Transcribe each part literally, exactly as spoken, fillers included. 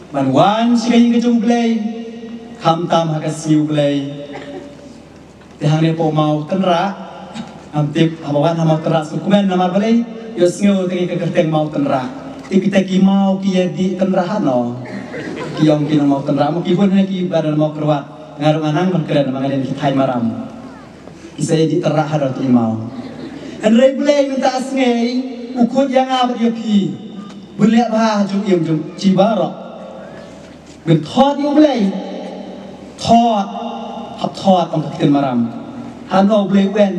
ban wan sikai ke jung play kham tam ha ka siu play te hang ne po mau tenra am tip amawan ha mau tenra sukumen nama play yo sngo te ke kerteng mau tenra ti kita ki mau ki di tenra no ki yong ki mau tenra mo ki pun ne ki badan mau kerwat ngarung anang kon keren mangaden ki thai maram isai di tenra har ti mau an rei play minta asngei ukut yang apa dia pi boleh bah jung im jung cibaro ben thot yo play thot hap thot on ka maram hano play wen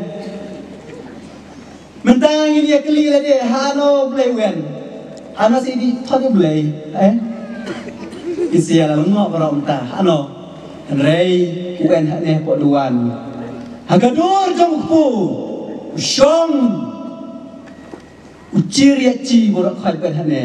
mentang ini ya keli la de hano play wen hano si di thot yo play eh isia la ngok rom ta hano rei wen ne po luan hagadur jong pu shong ucir ya ci borak khai pen hane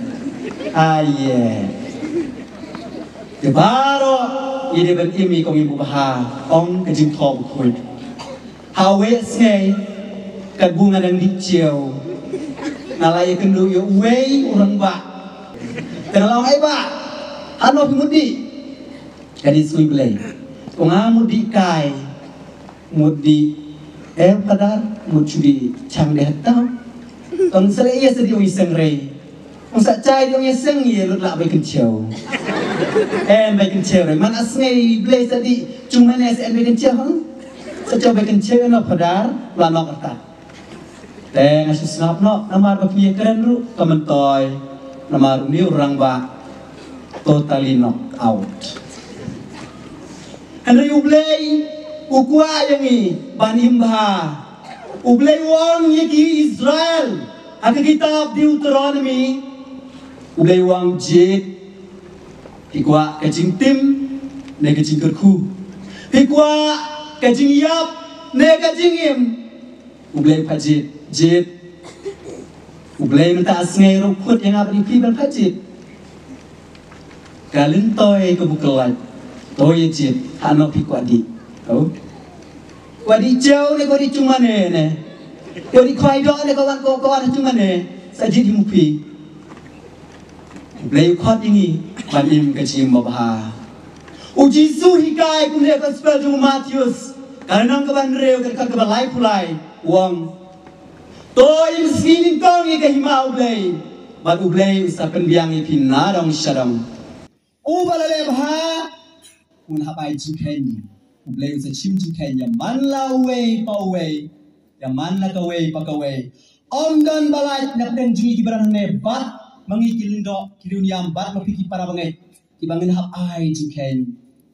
aye de baro ide ben imi kong ibu baha ong ke jing thom khui hawe snei kat bunga dang di chieu nalai kendu yo wei urang ba tenalong ai ba hano pimudi kadi sui blai konga mudi kai mudi em kadar mudi chang de tao tong sele ia sedi ong iseng rei ong sa chai ong iseng ye lut la bai ken chieu em bai ken chieu rei man asngai blai sedi cuma ne se bai ken chieu hang sa cho bai ken chieu no kadar la nok ta te ngasu snap no namar ba pie keren ru kamen toy namar ni urang ba totally knock out Andai ublay ukwa yangi banimba ublay wang yaki Israel aka kitab Deuteronomy ublay wang jid ikwa kajing tim ne kajing kerku ikwa kajing yap ne kajing im ublay pajid jid ublay minta asngai rukut yang apa di pibel pajid kalin toy kebukelat toy jid hano pi kwadi oh kwadi jauh ne kwadi cuma ne ne kwadi kwai do ne kawan kawan cuma ne sajid himupi blay khot ini banim kecim babha uji su hikai kumne gospel ju Matius kanang kawan reu kan ka balai pulai wong toy skin kong ye kahima ublay bat ublay usapen biang ipin narong syadong ubalale bha un hapai jikhen ublay usa chim jikhen ya man la we pa we ya man la ka we pa ka we om dan balai nak den jui kibaran ne bat mangi kilindo kiluniam bat mapiki para bangai kibangin hap ai jikhen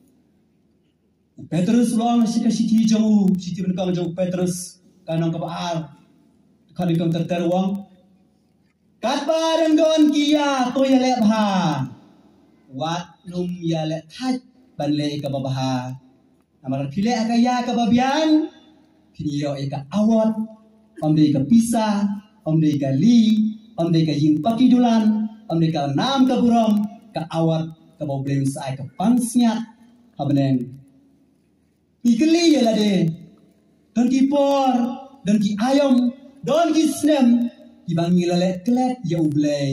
Petrus long sika siti jauh siti benkang jauh Petrus kanang kabar kali kang terteruang kat bareng don kia to ya le bha wat num ya le thaj ban le ka babaha amar phile akaya ka babian phio e ka awat om de ka pisa om de ka li om de ka yin pakidulan om de ka nam ka burom ka awat ka boblem sai ka pansnya habnen ikli ya la de don ki por don ki ayom don ki snem ibang ngilale klet ya ublay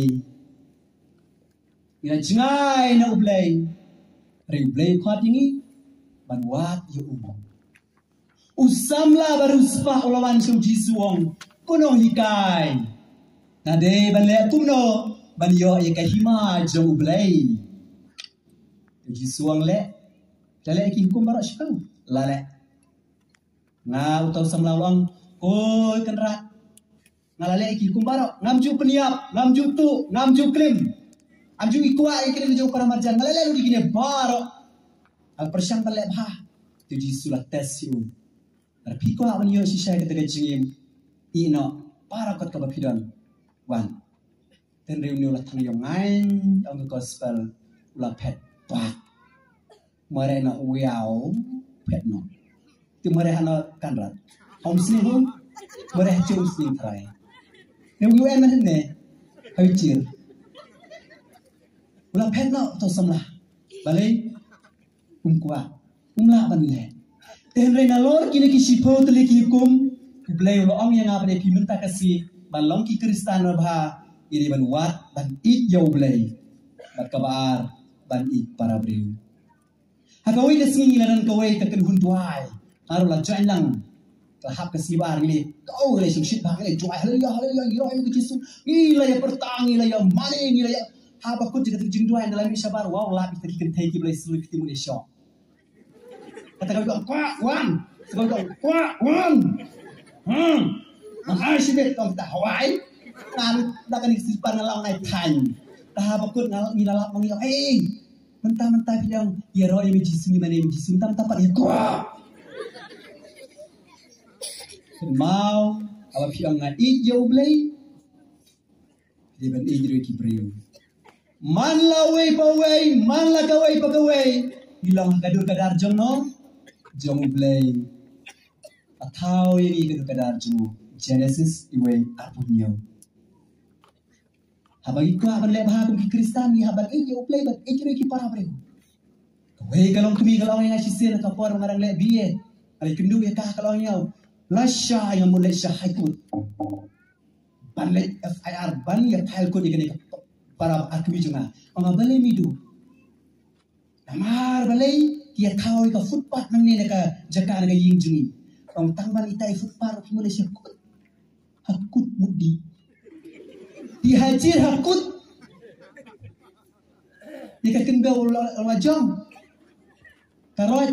ina jingai na ublay re ublay khot ini banwat ya umum usamla baru spa ulawan sum jisuong kuno hikai nade banle tumno banyo ya kahima jong ublay jisuong le lale ki hukum barak syau lale nga utau samla ulang koi kenrat ngalale ki hukum barak ngamju peniap ngamju tu ngamju krim amju ikwa ikrim jo para marjan ngalale lu dikine barak al persyang tale bah tuji sulah tesiu arpiko awan yo sisai kata jingim ino parakot ka bapidon wan ten reunion la thang yo ngai ang gospel la pet pa mare na wiao pet no tu mare hana kanrat om sini hu mare chum sini trai ne wi en man ne hai chir la pet no to samla balai umkwa umla banle ten reina lor kini ki sipo tele ki hukum blay lo ong yang apa de piminta kasi ban long ki kristan bha iri ban wat ban it yo blay bat kabar ban ik para breu. Hakawai ka singi laran kawai ka kan hunduai. Aru la join lang. Tahap ke sibar ni. Kau relationship bang ni join haleluya haleluya gila yang kejisu. Gila ya pertang gila ya mane gila ya. Haba kut jika jingduai dalam sabar wow la kita kita teki boleh sulit kita mulai shock. Kata kau kuat wan. Sekali kau kuat wan. Hmm. Mahal sih bet kau tak Hawaii. Lalu dah kan disipan nalang naik tan. Dah bakut nalang ni nalang mangi. Eh, mentah-mentah bilang ya roh yang jisu ni mana yang jisu mentah-mentah pak dia kuat. Mau kalau bilang ngai jauh belai. Dia ben ijri kibriu. Man lawai pawai, man la kawai pakawai. Bilang kadur kadar jong no. Jong belai. Atau ini kadur kadar jong. Genesis iwe arpunyo. Habagi ko haban le bahagong ki Kristan ni haban e yo play bat e kiro ki para breu. We kalong kumi kalong nga sisir ka por ngarang le biye. Ay kendu ya ka kalong yaw. Lasha yang mulai syahikut. Ban le F I R ban ya file ko ni para akmi junga. Ang balay midu. Namar balay ya taw ka footpath nang ni ka jaka nga ying jungi. Ang tangban itay footpath ki mulai syahikut. Hakut mudi. Dihajir hakut. Dikatakan bau wajong. Karoi.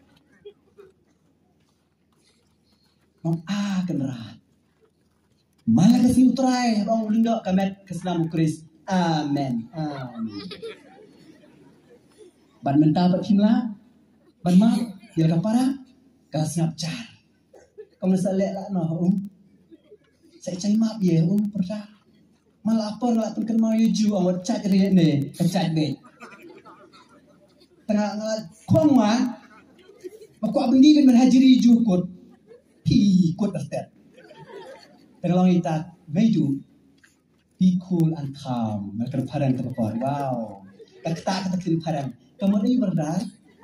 Mau ah kenerat. Malah kasi utrai. Bang lingga kamet kesenamu Kris. Amen. Amen. Ban mentah berkimla. Ban mak. Dia kapara. Kas ngap car. Kau nasa lek lah no. Saya cai maaf ya. Oh perdah. Malah apa lah tu kan mau yuju awak cat dia ni, cat be. Tengah kong mah, aku abang ni kan menghajiri yuju kot, pi kot terter. Tengah orang kita, meju, be cool and calm, mereka parang terpor, wow. Tak tak tak kiri parang, kamu ni berdar.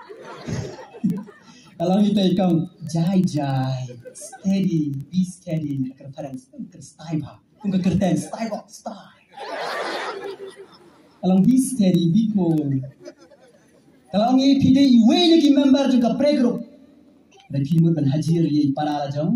Kalau kita ikam jai jai, steady, be steady, mereka parang style bah. Kung kekerten, style kok, style. Kalau be steady, be cool. Kalau ngi P D I, we lagi member juga pre-group. Dan kimut dan hajir ye para lajong.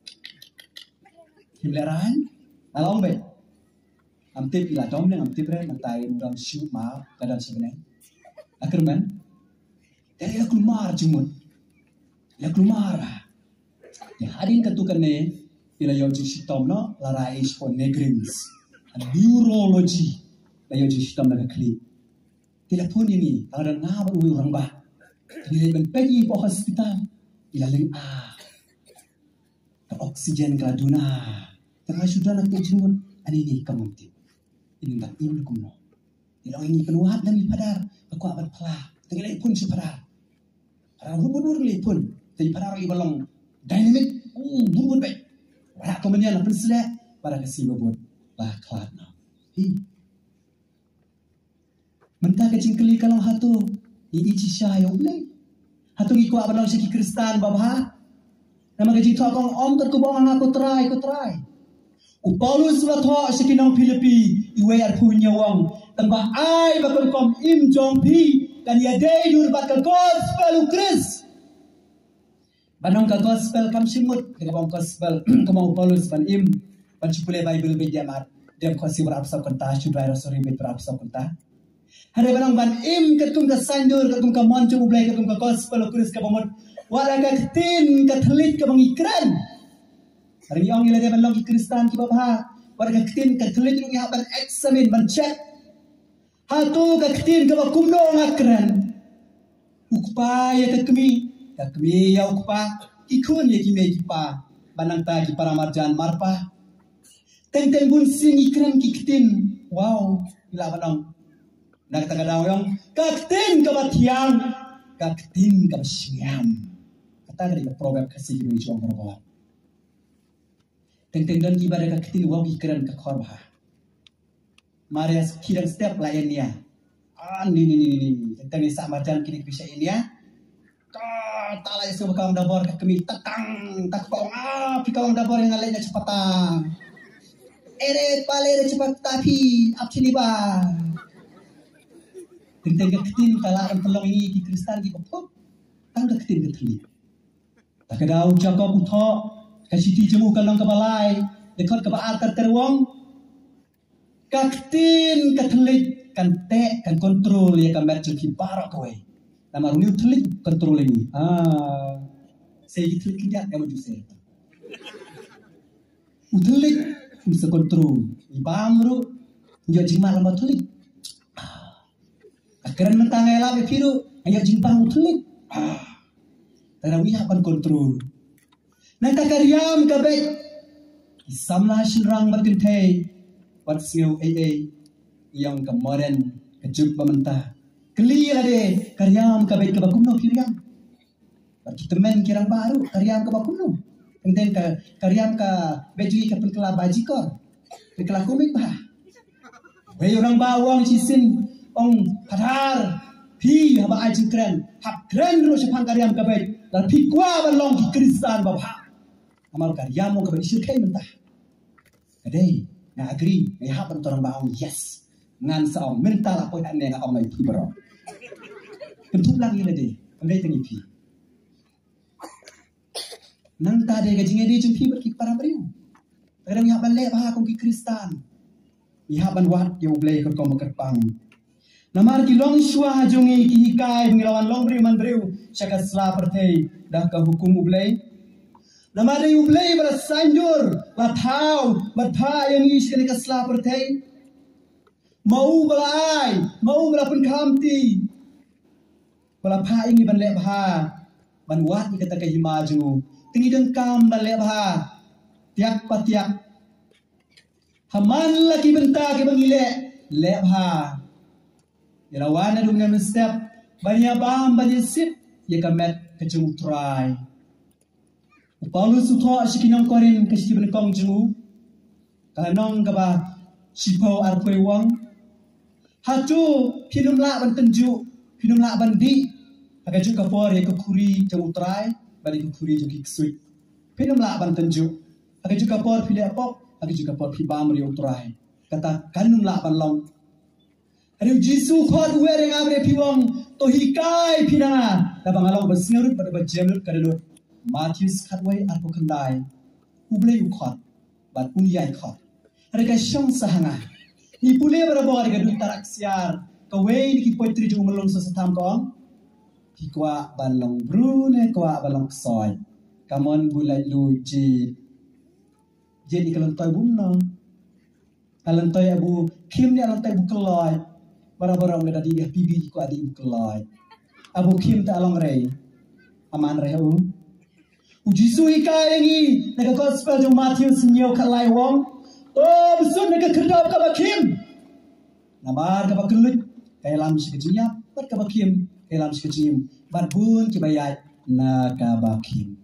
Kimleran, kalau be. Amtip ila dom nang amtip re mantai dom shoot ma kadang sebenarnya. Akhirnya, dari aku mar jumut. Ya keluar. Ya hadin ketukan ne. Ila yo ji tom no la rais for negrins neurology la yo ji tom na kli tila pun ini ada ngab ui orang ba tila ben pegi po hospital ila ling a ka oksigen ka duna tengah sudah nak jingun ani ni kamunti ini tak im kum no ila ini penuhat dan padar aku abar pala tengah pun si padar para hubur li pun tapi padar i balong dynamic uh burbur baik. Para kemudian nak perselek para kasih bobot lah kelat no. Hi. Mentah kecing keli kalau hatu ini cisha yang boleh. Hatu ikut apa nak segi Kristan bapa. Nama gaji tu akong om kat kubang aku try aku try. Upalus surat ho segi nang Filipi iwe ar punya wang tambah ai bakal kom im jong pi dan ya day dur bakal gospel Kris. Banong ka gospel kam simut ke bang gospel kamau Paulus ban im ban cipule Bible be jamar dem ko si berap sa konta chudai rosori be berap sa konta hare banong ban im ke tum ka sandur ke tum ka moncho ublai ke tum ka gospel Kris ka bamot wala ka tin ka thlit ka bang ikran hari ni ong ile de ban long Kristan ki baba wala ka tin ka thlit ru ya ban examine ban check hatu ka tin ka kumno ngakran ukpaya ka kemi Kami yau kupa ikun ye kime kipa banang ta ki para marjan marpa teng teng bun sing ikran kiktin wow ila banang nak tanga daw yung kaktin ka batiang kaktin ka siam kata ka program kasi ni jong berbawa teng teng dan ibadah kaktin wow ikran ka korba Marias kirang step lainnya ah ni ni ni ni teng teng sa marjan kini bisa ini ya tak lagi semua kawan dapur kami tekang tak kong ah pi kawan dapur yang lainnya cepatang eret pale cepat tapi ap sini ba Tentang ketin kalau orang pelong ini di Kristen di kopok, tangga ketin keteli. Tak ada ucap kau putok, kasih ti jemu kalau kebalai, dekat kebal terterwang, ketin keteli kan tek kan kontrol ya kan mercek di barok kowe. Nama runi keteli kontrol ini. Ah, saya gitu kerja kamu juga saya. Uteli bisa kontrol, ibamru, dia jimat lama uteli. Akaran mentang elah bepiru, ayat jimpang uteli. Tarawi akan kontrol. Nanti karyam kabeh, samlah sirang berkentai, wat siu ee yang kemarin kejuk pementah. Clear ade karyam kabeh kebakumno kiryam. Kita main kirang baru karyam kebakumno. Kemudian ke karyam ke bejui ke pelkela bajikor, pelkela komik bah. Wei orang bawang sisin ong padar. Pi haba aji keren, hab keren dulu sepang karyam kabeh. Dan pi kuah balong di Kristen bapak. Amal karyam mau kabeh sirkai mentah. Kadai, na agree, na hab orang bawang yes. Ngan saong minta lah poin ane ngak ong pi baro. Bentuk lang ini deh, pandai tengi pi. Nang tade gajingnya dia jumpi berkik para beriu. Kadang hab balik bah kong ki Kristen. Ihab ban wat yo blay kong kong kerpang. Namar ki long shua jongi ki hikai mengilawan long beriu man beriu syakat sela pertei dah ke hukum ublay. Namar di ublay berasanjur latau matha yang ish kena ke sela pertei. Mau belai, mau belapun kamti. Bala pa ingi ban lek bah ban wat ni kata ke hima jongu. Tingi dengkam ban lek bah. Tiak patiak. Haman lagi bentar ke bangilek lek bah. Ilawan ada dengan step banyak bam banyak sip ya kamet kecung try. Paulus utho asikinong korin kasi benekong jengu kanong kaba sipo arpoi wang hatu pinumla ban tenju pinumla bandi agak juga por ya kekuri jeng try balik kekuri juga kisui pinumla ban tenju agak juga por pilih pop agak juga por pibam ri try kata kanumla ban long. Aduh Jisu khot uwe reng abre piwong to hikai pinanga dabang along bersingarut pada berjamut kadalut Matius khatwai arpo kendai ublei ukhot bat unyai khot ada ka syong sahanga ni pule berabor ga dut tarak siar ka wei ni poitri jung melong sesetam kong hikwa balong brune kwa balong soy kamon bulai luji jadi kalau toy bunno kalau toy abu kim ni kalau toy bukeloy bara-bara ngada di pibi ko adi kelai abu kim ta along rei aman rei u uji sui kai ngi naga gospel jo Matius nyau kalai wong oh besun naga kedap ka bakim nabar ka bakelut kai lam sikejia bat ka bakim kai lam sikejim bat bun ki bayat na ka bakim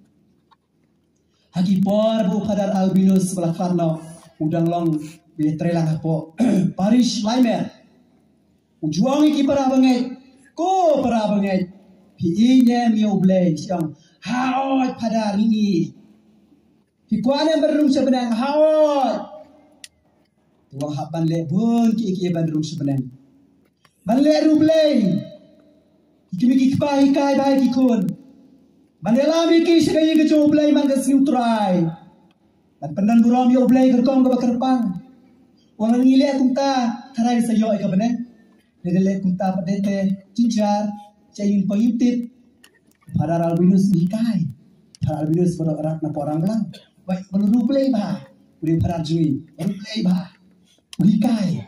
hagi por bu khadar albinus sebelah karno udang long bi trelang hapo parish laimer ujuangi ki para bangai ko para bangai pi nya miu blay siang haot pada ringi pi kuane berung sebenang haot tuang haban le bun ki ki ban rung sebenang ban le ru blay ki mi ki pai kai bai ki kun ban la mi ki segai ke jo blay man ka siu try ban pendan buram yo blay ke kong ka kerpang wang ngile kumta tarai sayo ka benang Lele kunta padete cincar cayin pengitit pada albinus ikai pada albinus pada orang napa orang belang baik belum play bah udah pada jui belum play bah ikai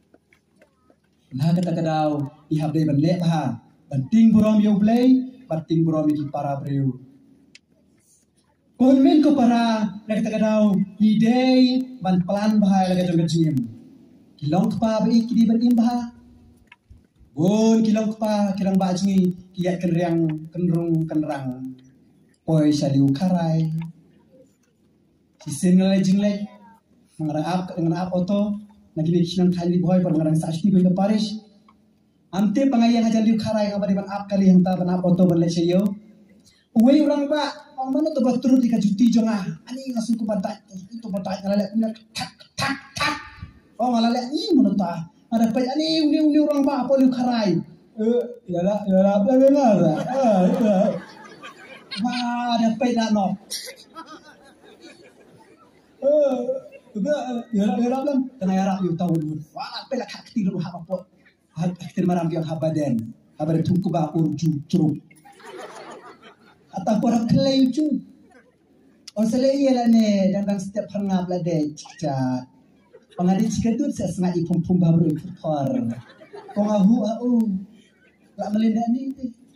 nah kata kadau ihab dei ban lek bah banting burom yo play banting burom iki para breu konmen ko para kata kadau idei ban pelan bah lagi jong jim kilong pa ba iki di ban imbah Bun kilang pa kilang bajngi kiat kenrang kenrung kenrang poi saliu karai sisin ngalai jinglai mengarang ap mengarang ap oto lagi ni sinang kali boy per mengarang saksi boy ke Paris ante pangayang hajan liu karai ngapa di ban ap kali yang ta ban ap oto ban leseyo uwe orang ba orang mana tu batur di kajuti jonga ani ngasuku batai itu batai ngalai tak tak tak oh ngalai ni menota ada pe ani uni uni orang ba apa liu karai Eh, ya lah, ya lah, benar lah. Ah, ya. Wah, ada peda no. Eh, juga ya lah, ya lah belum. Tengah ya lah, you tahu dulu. Wah, peda hak tidur hak apa? Hak tidur maram yang habaden, habaden tungku ba urju curug. Atau orang kelai cu. Oh selai lah ne, dan dan setiap hangap lah deh cicak. Pengadil cikadut saya sengaja pum-pum baru ikut kor. Kau ngahu au. Lak melindak ni.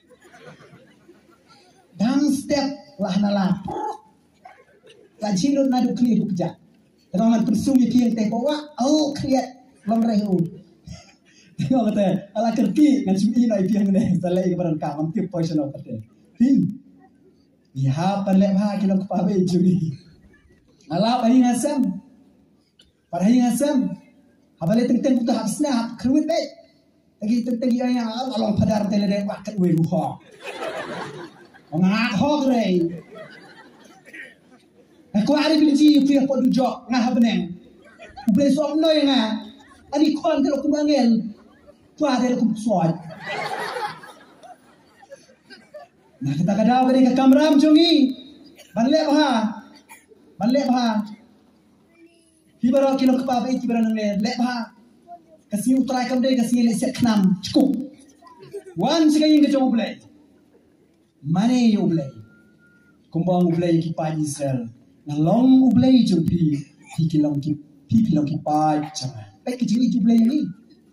Dan setiap lah nalah. Lak cinut nadu clear du kerja. Kalau man persung di tiang teh bawa, au clear long rehu. Tengok kata, ala kerti ngan sumi nai tiang ni. Selai kepada kau, hampir poison apa teh. Tim. Iha panlek ha kilo kepabe juri. Ala bayi ngasam. Parahai ngasam. Habale teng-teng putu habisna hab kruit baik. Lagi teng-teng yang along padar tele dek wakat we ruha. Ngak hog rei. Aku ari bilji fi apa dujok ngah beneng. Ube som noy nga. Ani kon telo kumangel. Tu ada ku soat. Nah kita kadau kene ke kamram jongi. Banlek ha. Banlek ha. Hibaro kilo kepa baik hibaro nang lek ha. Kasi utrai kam dei kasi le set knam cukup. Wan sekali ke jom play. Mane yo play. Kumbang play ki pa Israel. Na long play jo pi pi kilong ki pi kilong ki pa chama. Baik ke jini jo play ni.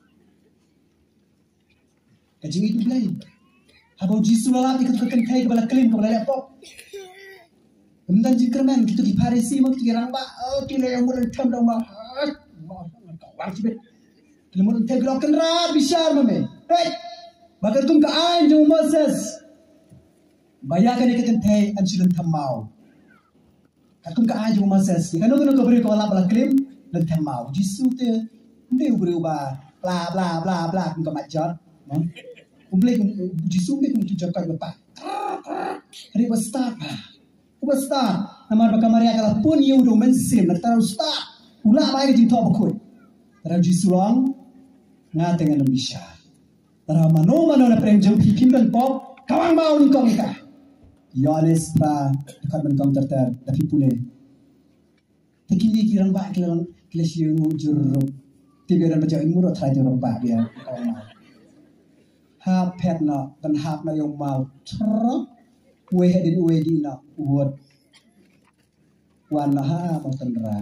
Ke jini jo play. Habau jisu lalap ikut kekan kai ke bala kelim ke bala laptop. Kemudian jikerman kita ki parisi mak ki ramba oh ki le yang mudah tam dong mah. Wang cibet. Kemudian tegrok kenra bisar mame. Hey. Bakar tum ka ain jo Moses. Bayakan ikut kai ansilan tamau. Katum ka ain jo Moses. Kan no no beri ko bala bala kelim dan tamau. Jisu te ndeu berubah bla bla bla bla kum ka major. Umblek jisu umblek kum tujakan bapa. Hari basta. Basta. Namar baka Maria kala pun yu do mensim na taru sta. Ula ba ji to bakoi. Taru jisu long nga tengan bisa. Taru mano mano na prem jam pikim dan pop kawang mau ni kong ka. Yones pra dekat ben kong terter tapi pule. Tekili kirang ba kirang klesi mu juruk. Tiga dan baca ilmu ro trai juruk ba dia kawang mau. Ha pet na dan hap na yung mau trok we din we di na uot wan na ha mau tendra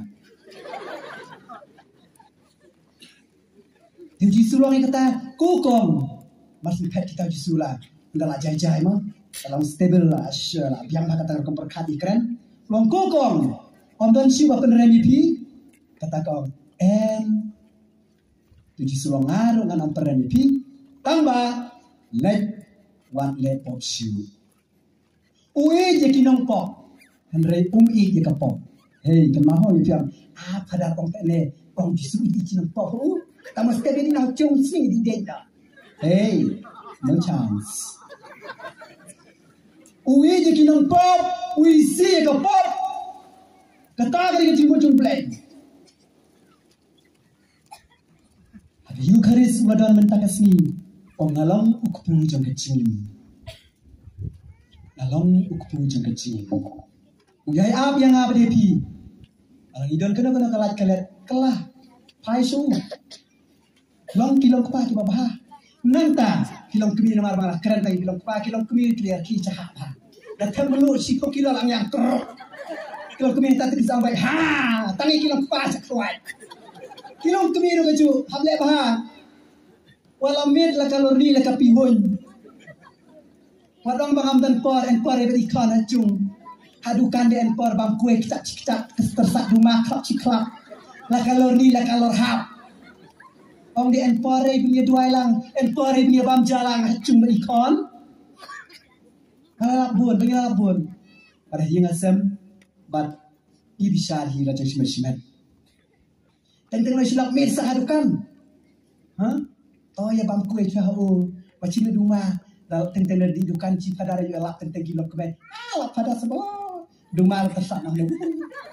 di jisulong yang kata kukong masih pet kita jisula enggak lah jai-jai mah dalam stable lah asyala biang lah kata komperkat ikran long kukong om dan siwa peneremi pi kata kong em di jisulong ngaruh ngan om peneremi pi tambah let one let pop shoe. Ue je kinong pop. Henry um i je kapop. Hey, kan maho ni piang. Ah, pada kong tene, kong jisu i kinong pop. Oh, kamu sekali ni nak cium sini di data. Hey, no chance. Ue je kinong pop, ui si je kapop. Kata kali ke cium cium play. Ada you karis wadan mentakasni. Ong ngalong ukpu jong kecing. Ngalong ukpu jong kecing. Uyai ab yang ab depi. Orang idol kena kena kalat kalat kelah. Pai su. Long kilong kepa ki babah. Nanta kilong kemi namar marah keren tai kilong kepa kilong kemi clear ki cahap ha. Datang melu si ko kilo lang yang kerok. Kilong kemi tak sampai ha. Tangi kilong kepa sak tuai. Kilong kemi ro keju hable bah. Walau med la kalori la kapihon. Wadong bangam dan por en por ebet ikan acung. Hadukan de en por bang kue kita kita tersak rumah klap ciklap. La kalori la kalor hap. Ong de en por e punya dua lang en por e punya bam jalang acung ikan. Halap bun, bagi halap bun. Pada hinga sem bat ibisar hi la jeng simet. Tentang silap med sa hadukan. Hah? Oh ya bang kue cah oh macam ni rumah lau tentang di dukan ci pada rayu lak tentang gilo kemen ah lak pada sebab rumah tersak nak lebu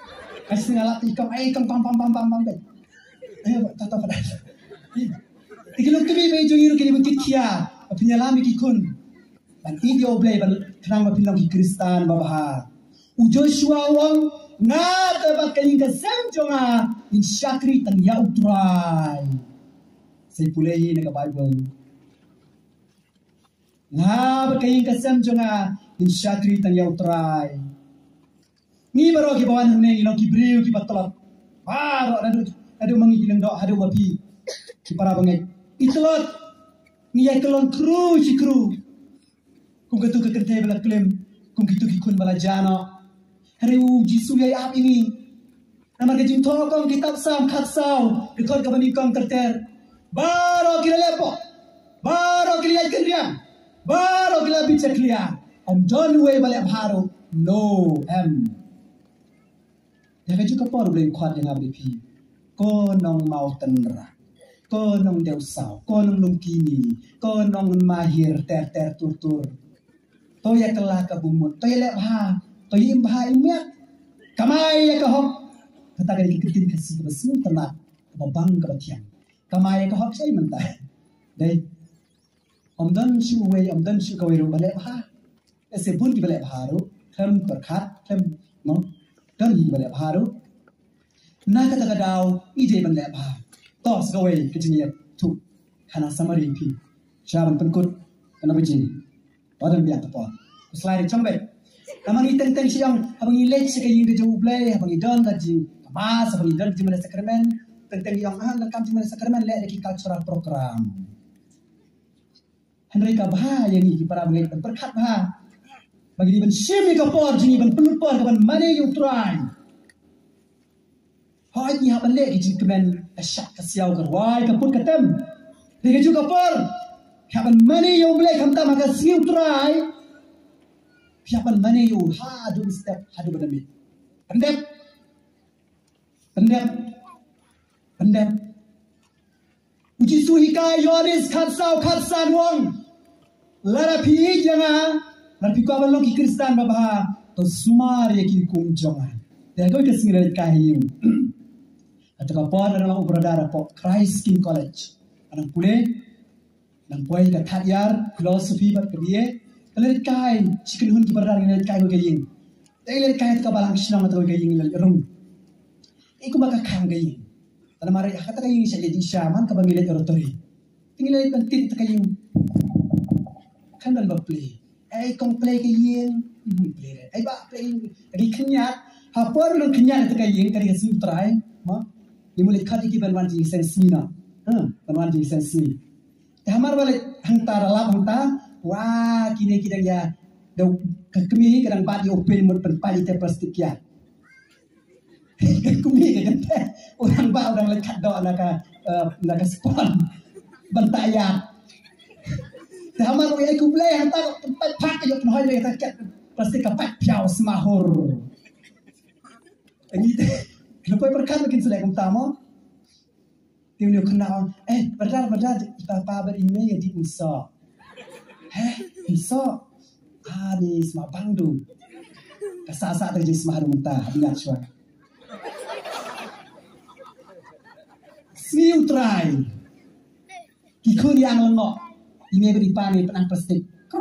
kasih ngalak ikam eh ikam pam pam pam pam pam eh eh tata pada Tikilong kami ba yung iro kini mungkit kia, pinyalami kikun. Dan idio blay ban kenang mapinang ki Kristan babaha. U Joshua wang nga dapat kaling kasem jonga in syakri tan ya utrai. Saya pulai naga Bible. Nga kaling kasem jonga in syakri tan ya utrai. Ni baro ki bawan ne ilong ki briu ki patolap. Baro adu adu mangi kilang do adu mapi. Ki para bangai. Itolot ni ya kelon kru si kru. Kung katu kekertai bala klaim, kung kitu kikun bala jana. Hari uji suliai ap ini. Nama kejim tokong kitab sam katsau, rekod kabani kong terter. Baro kila lepo, baro kila kendrian, baro kila bicara klia. Om John Way balik baru, no em. Yang juga por boleh kuat yang abdi pi. Ko nong mau tenra, ko nong deusau, ko nong lungkini, ko nong mahir ter ter tur tur. Toya kelah kabumut, toya lek bah, toya imbah imyak, kamai ya kahok, kata kali ketin kasih bersih tenak, babang kebatian, kamai ya kahok saya mentah, deh, om dan shu way, om dan shu kawai ru balik bah, esebun di balik baharu, kem berkat, kem no, dan di balik baharu, nak kata kadau, ide balik bah, tos kawai keciniat tu, karena sama rimpi, jalan pengkut, kena begini. Orang biar apa? Selain itu cembek. Namang ikan ikan siang, abang ilek sekali yang dijauh belai, abang idon kaji mas, abang idon kaji mana sakramen, tentang yang ah dan kaji mana sakramen lek lagi cultural program. Henry kabah yang ini para abang idon berkat bah. Bagi dia bensim ni kapor, jadi ben pelut por, kapan mana you try? Hai ni haban lek kaji kemen asyak kasiau kerwai kaput katem. Dia kaji kapor. Kapan mana you boleh kamta maka siu try. Kapan mana you hadu step hadu berdemi. Pendek, pendek, pendek. Uji suhikai Yohanes katsau katsan wong. Lara pi jangan, lara pi kau balong ki Kristan bapa. To sumar ye ki kum jangan. Dia kau kesingiran kahim. Atau kau pada dalam ubradara po Christ King College. Anak pule. Nang boy ka tatyar philosophy bat kadiye kalir kai chicken hun ki bardar ni kai ko gayin dai kai ka balang shnam to gayin lal rum iku baka khang gayin tan mare kata gayin sa ledi shaman ka bangile toritori tingile pentit ta gayin kandal ba play ai kong play gayin play ai ba play ri khnya ha por nang khnya ta gayin kari ka sim try ma ni mule khati ki banwan ji sensi na ha banwan ji sensi Hamar balik hantar lap hantar, wah kini kita ya, dah kami kadang badi open mut penpali te plastik ya. Kami kan orang ba orang lekat do naka naka spon bentaya. Hamar balik aku beli hantar tempat pak yo penhoi le tak plastik kapak piau semahur. Ini kenapa berkat bikin selek utama? Dia ni kenal, eh benar benar bapa berimeh yang di Musa, eh Musa, ah ni semua bangdu, kesasa terjadi semua hari muntah, ingat cuak. Siu try, kikun yang lengok, ini beripan ni penang plastik,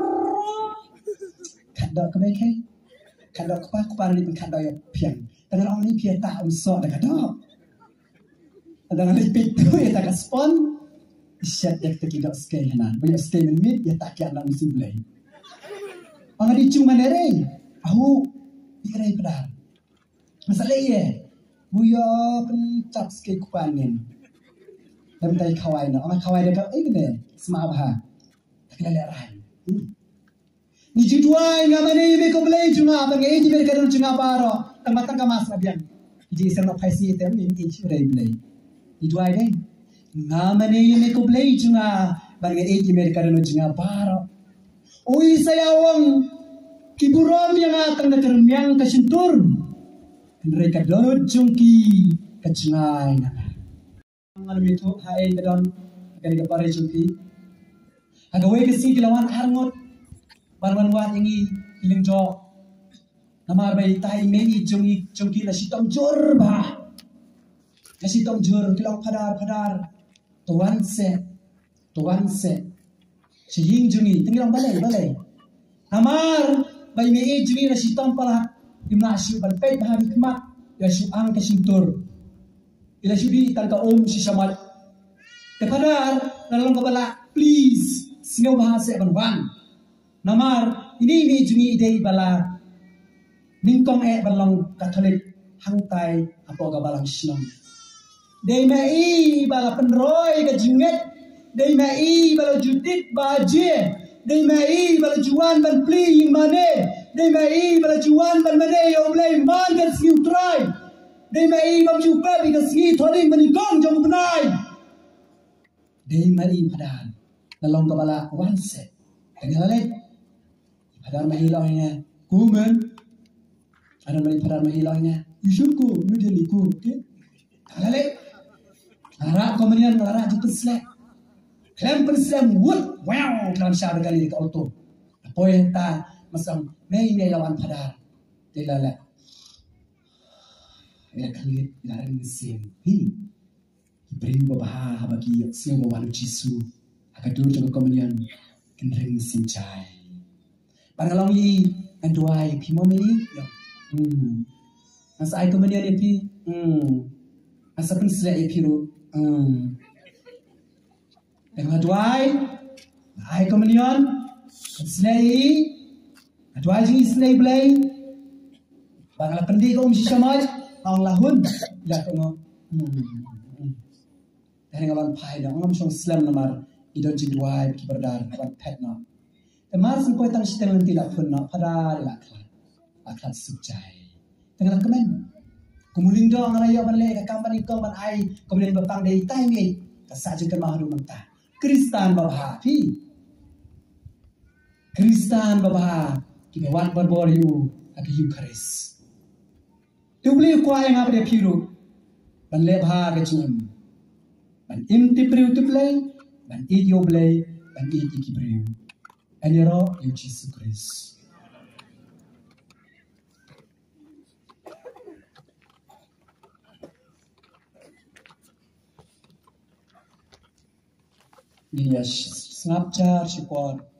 kadok kebaik, kadok kepak kepada ni kadok yang piang, dengan orang ni piang tak Musa dah kadok. Dengan lipit tu ya tak spon, isyat ya tak kira sekali hana, banyak sekali minit ya tak kira nak mesti boleh. Orang di cuma nere, aku ikai pedal. Masalah ye, buya pencap sekali kupanin. Dan tay kawai na, orang kawai dia kau, eh ni semua apa? Tak kena lerai. Ni juduai ngaman ni mereka boleh cuma, bagi ini mereka dah cuma baro, tamatang kamas abian. Jadi saya nak paisi itu ni ini sudah boleh. Itu ada, nama ni yang aku beli juga, bagi ini mereka dah juga baru. Oi saya awang kiburam yang akan termiang kesentur, mereka dah jungki kecengai. Malam itu hai dalam kali kepara jungki, agak wei kesini lawan arngot, barwan wat ini hilang jok, nama bayi tai mei jungki jungki nasi tom jor bah. Kasi tom jur kilang padar padar tuan se tuan se sehing jungi tinggal balai balai amar bai me jungi na sitam pala imna syu ban pe bah hikmat ya syu ang ke sintur ila syu tan ka om si samat kepadar dalam kepala please singaw bahasa ban wan namar ini me jungi idei bala ningkong e balong katolik hangtai apa ga balang sinam dei mai bala penroy ke jinget dei mai bala judit baje dei mai bala juan ban pli mane dei mai bala juan ban mane yo blai man kan siu try dei mai bam ju pa bi ka si thori mani gong jom benai dei mai padan lalong ka bala wan se dengar le padan mai hilangnya kumen ada mai padan mai hilangnya yusuku mudi liku ke ale lara komenian lara ju pesle Kalian bersama wood, wow, dalam syar kali ke auto. Apa yang tak masam, mei mei lawan padar, telala. Ya kali laran mesin, hi, beri bawa bagi siapa bawa Yesus, agar dulu jangan komenian, kendeng mesin cai. Barang i, anduai, pimo mei, ya, hmm, asa ai komenian epi, hmm, asa pun selai epi ro, hmm. Yang aduai, ai komenian, selai, aduai jenis selai belai, bangla pendi kau mesti samaj, ang lahun, ila kau, hmm, dari ngawan pai dah, ngam song slam namar, idon jiduai kiberdar, ngawan pet na, temar sengkoi tang sitel nanti lah pun na, pada laklat, laklat sujai, tengah kemen, kemuling dong raya balai, kampan ikau ban ai, kemudian bapang dari time kasaj kemahru mentah. Kristan babha pi Kristan babha ki bewat berbor yu agi yu kharis tu beli kwa yang apa dia piru ban le bha ke chum ban im ti priu tu play ban i yo play ban i ki priu anero yu Jesus Christ Dia snapchat support